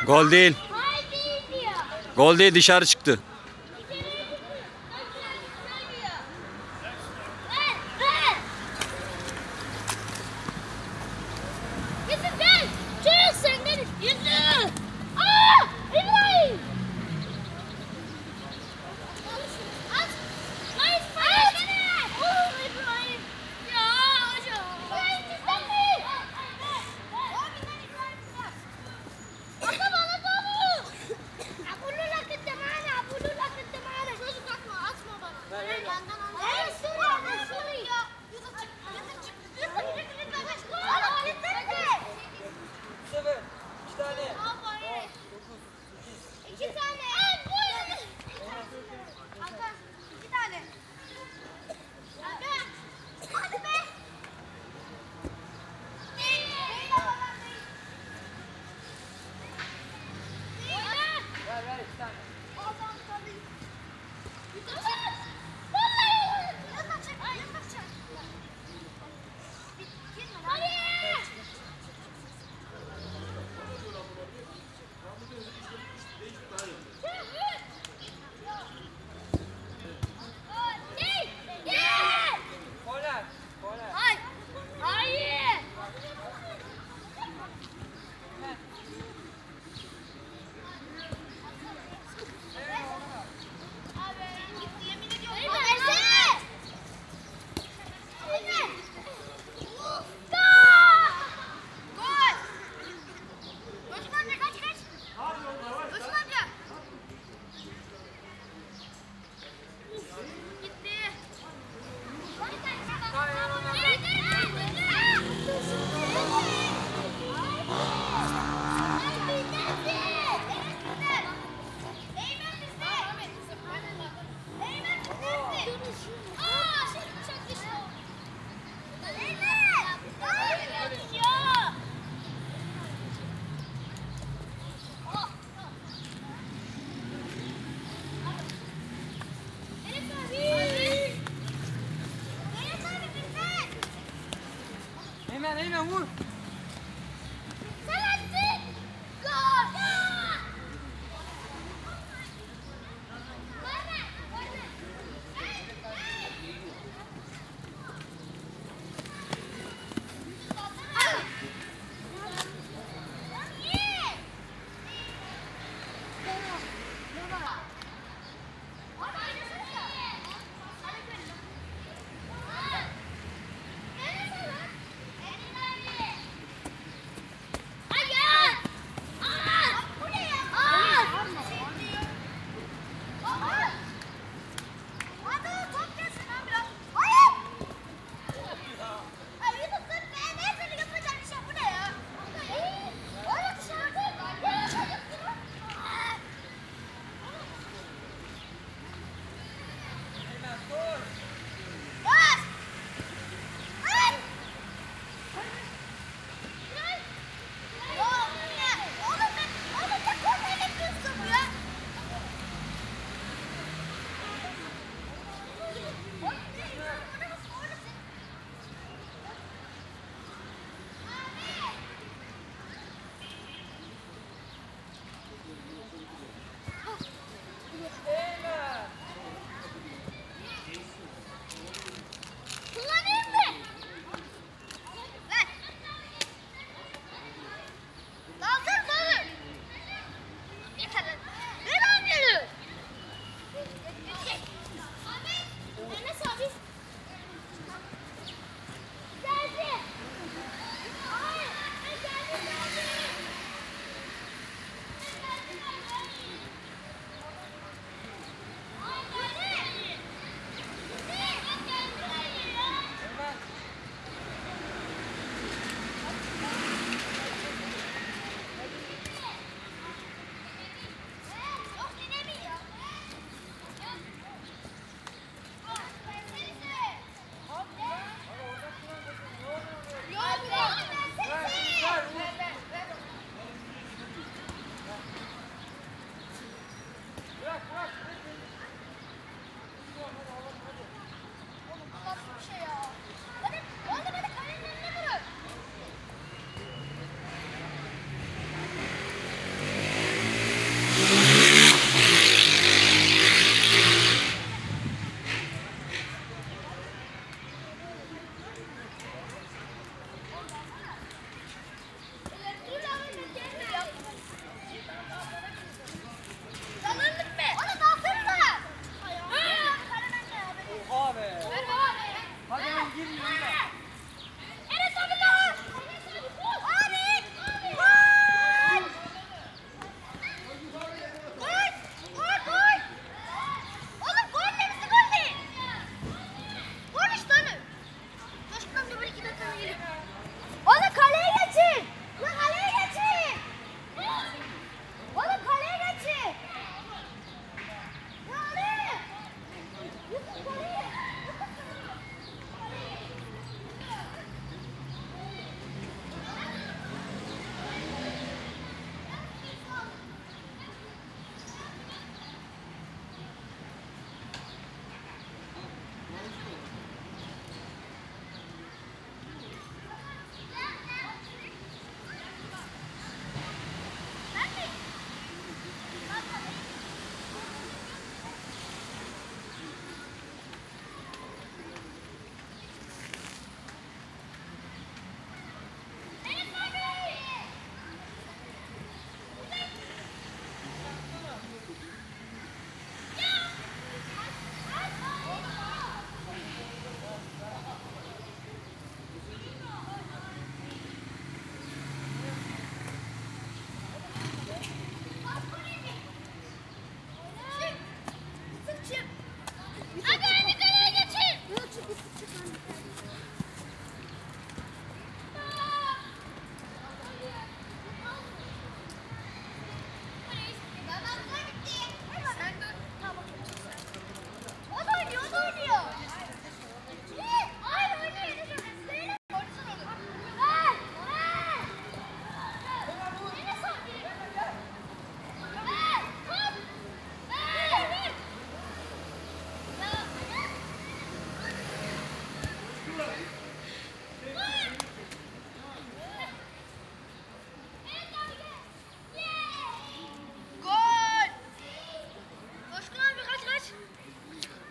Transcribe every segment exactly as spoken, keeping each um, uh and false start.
Gol değil. Hayır değil diyor. Gol değil, dışarı çıktı. Yusuf gel. Çocuk senden Yusuf. Aa! İbrahim. At. Hayır, hayır. Oh, İbrahim. Ya hocam. İbrahim bizden mi? O bizden İbrahim. Baba bana topu. Aku lu lah kita mana? Aku lu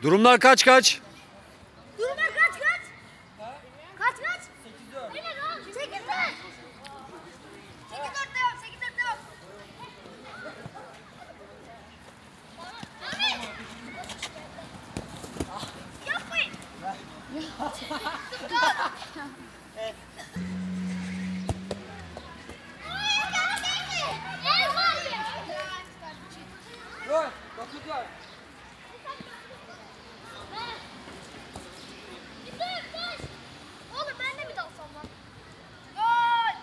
Durumlar kaç kaç? Durumlar kaç kaç? Kaç kaç? sekiz dört. sekiz dört. sekiz dört devam. sekiz dört devam. Ahmet. Yapmayın. Gol. dokuz gol. Oğlum ben de mi dalsam lan? Gol!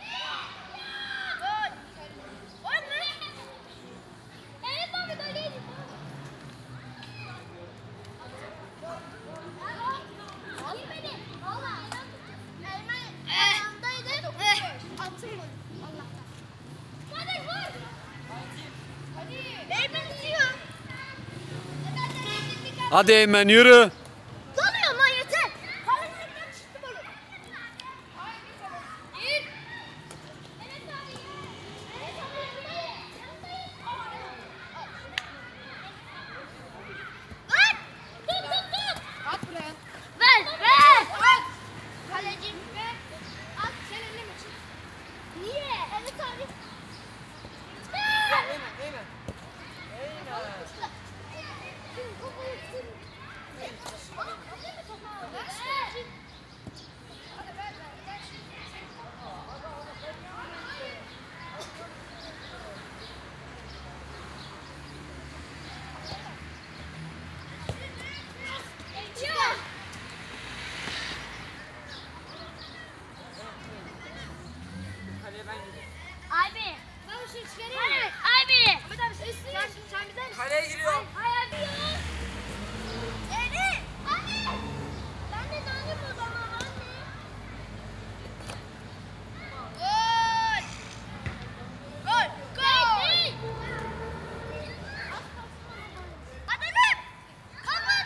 Gol! Gol mü? Evet abi gol değil. Girmedi. Valla. Elmen ayağındaydı. Attım golü. Allah'tan. Hadi vur. Hadi. Elmen itiyor. Hadi Eymen yürü. Dalıyorum lan yeter. Kalecilikten çıktı golü. Bir. Evet abi. Evet abi. Lan! Tut tut tut. At buraya. Ver ver. At. Kaleci ver. At sen eline mi çık? Niye? Evet abi. Eymen, Eymen. Eymen. Kaleye ben gidiyorum. Abi. Ben şu çıkarayım. Hayır abi. Ahmet abi sen üstüne. Sen, sen bir de. Kaleye giriyorum. Hayır abi ya. Eri. Anne. Ben de dandim o zaman anne. Gol. Gol. Gol. Adamım. Aman.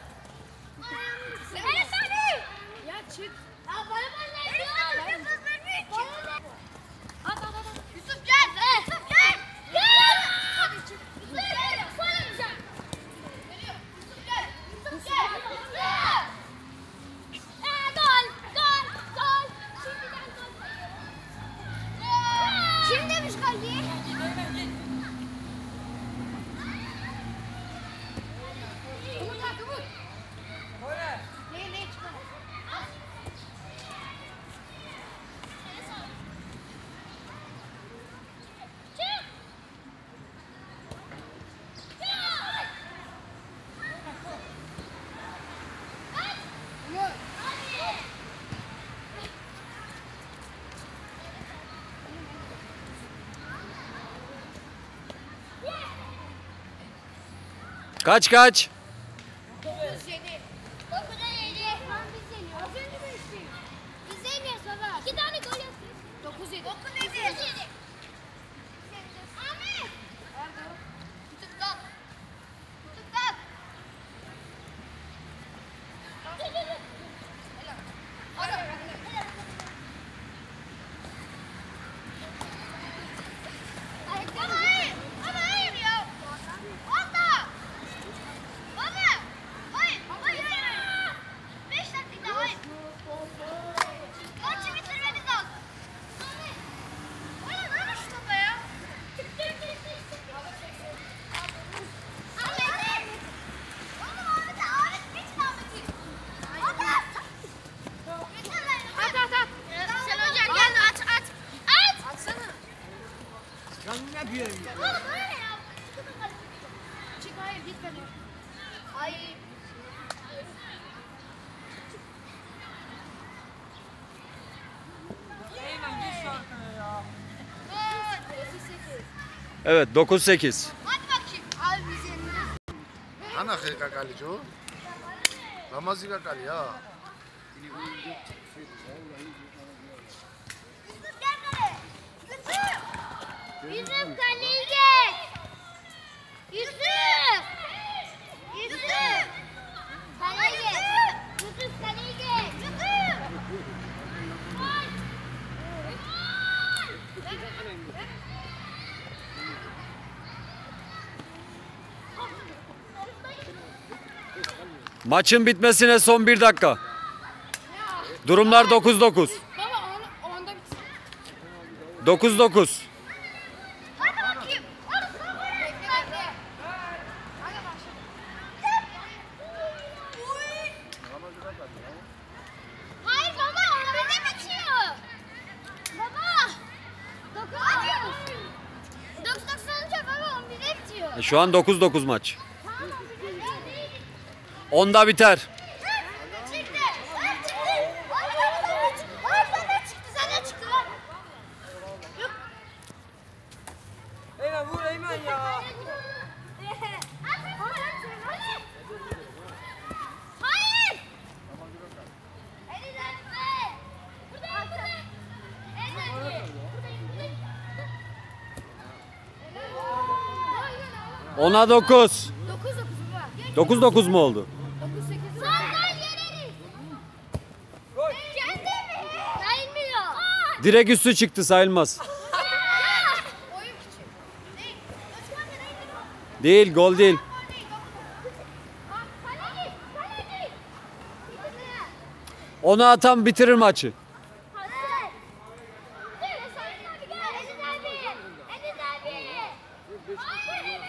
Enes abi. Ya çık. Ya bana bana ne yapıyorsun? Ben- Yusuf vermiyor ki. Bana ne? At at at. at. Yusuf gel. Yusuf gel. Gel. Hadi çık. Yusuf gel. Sana diyeceğim. Geliyor. Yusuf gel. Yusuf gel. Yusuf gel. Ee, gol. Gol. Gol. Şimdiden gol. Gol. Kim demiş gol diye? Eymen git. Umut at Umut. Gole. Ne ne çıkar? Çık. Umut. Kaç kaç? dokuz yedi. Dokuza yedi. Lan biz yeniyoruz. Az önce mi içtik? Biz yeniyoruz baba. İki tane gol yaptık. dokuz yedi. Dokuz yedi. Dokuz yedi. Ahmet. Tutuk kalk. Tutuk kalk. Dur dur dur. Hadi. Ama hayır. Ama hayır ya. Onda. Baba. Hayır. Hayır. Hayır. Beş dakika hayır. Maçı bitirmemiz lazım. Ahmet. Oğlum ver şu topa ya. Çık çık çık çık. Ahmet. Oğlum Ahmet. Ahmet bitir Ahmet'i. Ahmet. Bitir lan. At at at. Sen hocam gel de aç aç. Aç. Atsana. Ya ne diyorum ya? Oğlum öyle ya. Çık hayır gitme dur. Ay. Eymen git şu arkaya ya. dokuz sekiz. Evet dokuz sekiz. Hadi bakayım. Abi biz yeneceğiz. Ana kakali jo. Ramazı kakali ya. Yusuf gel kale. Yusuf. Yusuf kaleyi geç. Yusuf. Yusuf. Kaleyi geç. Yusuf kaleyi geç. Yusuf. Gol. Gol. Maçın bitmesine son bir dakika. Durumlar dokuz dokuz. Baba onu, onda bitsin. dokuz dokuz. Hadi bakayım. Bekle bekle. Hadi başla. Hayır baba on birde bitiyor. Baba. Dokuz dokuz. Dokuz dokuz olunca baba on birde bitiyor. E, Şu an dokuz dokuz maç. Tamam. onda biter. Çıktı. Ben çıktı. Ay bana çıktı. Ay bana çıktı. Sana çıktı lan. Yok. Eymen vur Eymen ya. Hayır. Elinden ver. Burada burada. Elinden. ona dokuz. dokuz dokuz baba. dokuz dokuz mu oldu? dokuz sekiz. Sandal yeneriz. Gol. Kendi mi? Sayılmıyor. Direkt üstü çıktı, sayılmaz. Oyun küçük. Değil. Özkan da neydi? Değil, gol değil. Kaleci. Kaleci. Onu atan bitirir maçı. Hazır. Enes abi gel. Enes abi. Enes abi. Hayır.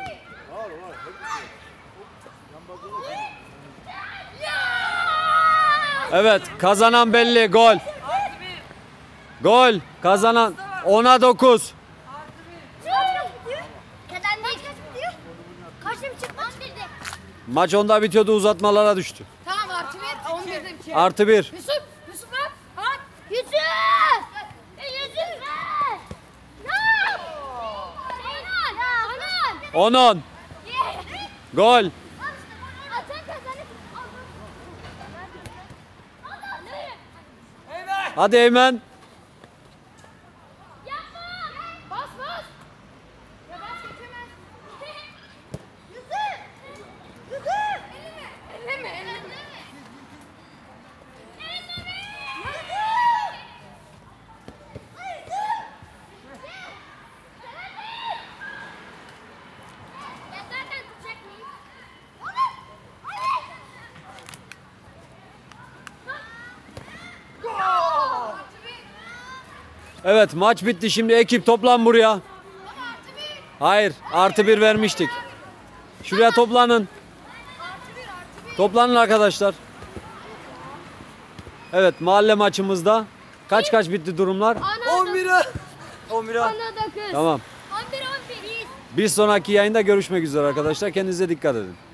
Evet, kazanan belli, gol. Artı bir. Gol, kazanan ona dokuz. Artı bir. Kaç gidiyor? Neden değil? Kaç gidiyor? Kaçta mı çıktı? on birde. Maç onda bitiyordu, uzatmalara düştü. Tamam artı bir. on birde bitiyor. Artı bir. Yusuf. Yusuf bak. At. Yusuf! E, Yusuf ver! Ya! Anan! Anan! on on. Gol. Atan kazanır. Eymen. Hadi Eymen. Yapma! Bas bas. Ya bas geçemez. Yusuf! Yusuf! Elleme. Elleme. Elleme. Ya zaten tutacak mıyız? Evet, maç bitti. Şimdi ekip toplan buraya. Hayır, artı bir vermiştik. Şuraya toplanın. Toplanın arkadaşlar. Evet, mahalle maçımızda kaç kaç bitti durumlar? on bire. on bire. Ona dokuz. Tamam. on bir on bir. Bir sonraki yayında görüşmek üzere arkadaşlar. Kendinize dikkat edin.